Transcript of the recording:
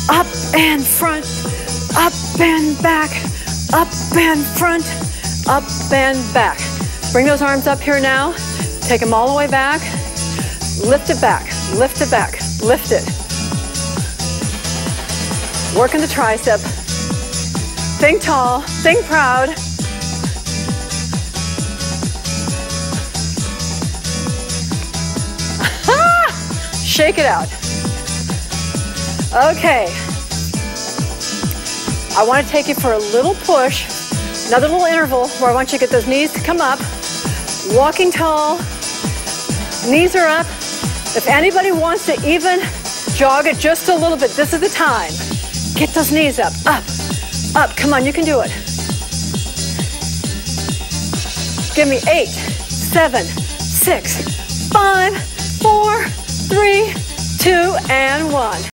Up and front, up and back, up and front, up and back. Bring those arms up here now. Take them all the way back. Lift it back, lift it back, lift it. Working the tricep. Think tall, think proud. Shake it out. Okay. I want to take you for a little push, another little interval where I want you to get those knees to come up. Walking tall, knees are up. If anybody wants to even jog it just a little bit, this is the time. Get those knees up, up, up. Come on, you can do it. Give me 8, 7, 6, 5, 4, 3, 2, and 1.